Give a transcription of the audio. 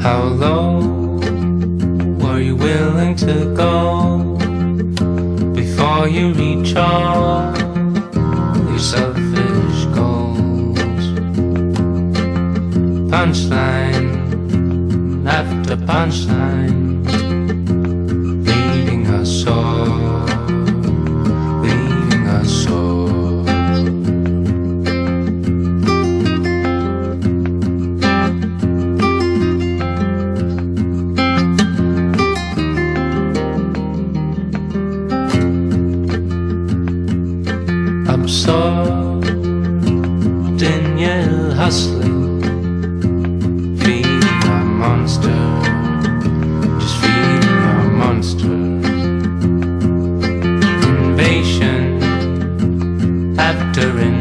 How low were you willing to go before you reach all your selfish goals? Punchline after punchline, leaving us sore, leaving us sore. Absorbed in your hustling, feeding our monster, just feeding our monster. Invasion after invasion,